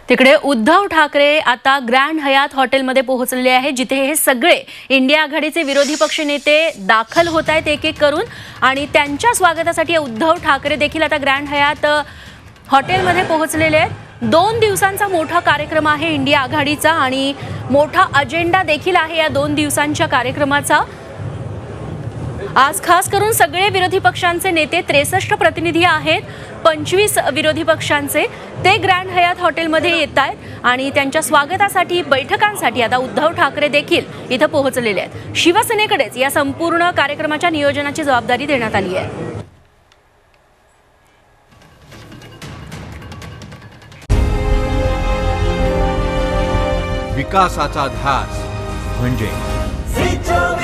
तिकडे उद्धव ठाकरे आता ग्रँड हयात हॉटेलमध्ये पोहोचलेले आहेत, जिथे हे सगळे इंडिया आघाडीचे विरोधी पक्ष नेते दाखल होत आहेत एक एक करून। आणि त्यांच्या स्वागतासाठी उद्धव ठाकरे देखील आता ग्रँड हयात हॉटेलमध्ये पोहोचलेले आहेत। 2 दिवसांचा मोठा कार्यक्रम आहे इंडिया आघाडीचा आणि मोठा अजेंडा देखील आहे या 2 दिवसांच्या कार्यक्रमाचा। आज खास करून सगळे विरोधी पक्षांचे नेते 63 प्रतिनिधी आहेत, 25 विरोधी पक्षांचे ते ग्रँड हयात हॉटेलमध्ये येत आहेत आणि त्यांच्या स्वागतासाठी बैठकांसाठी आता उद्धव ठाकरे देखील इथं पोहोचलेले आहेत। शिवसेनेकडेच या संपूर्ण कार्यक्रमाच्या नियोजनाची जबाबदारी देण्यात आली आहे। विकासाचा ध्यास म्हणजे